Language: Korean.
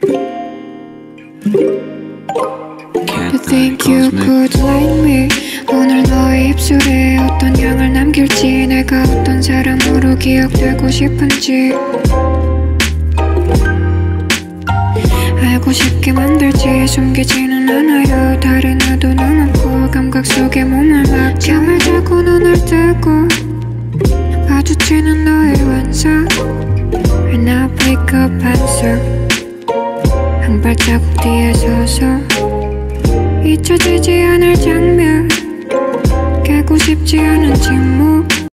You think you could like me? 오늘 너의 입술에 어떤 향을 남길지, 내가 어떤 사람으로 기억되고 싶은지 알고 싶게 만들지. 숨기지는 않아요. 다른 의도는 없고 감각 속에 몸을 맡겨. 잠을 자고 눈을 뜨고 마주치는 너의 완성. And I wake up answer. 한 발자국 뒤에 서서 잊혀지지 않을 장면, 깨고 싶지 않은 침묵.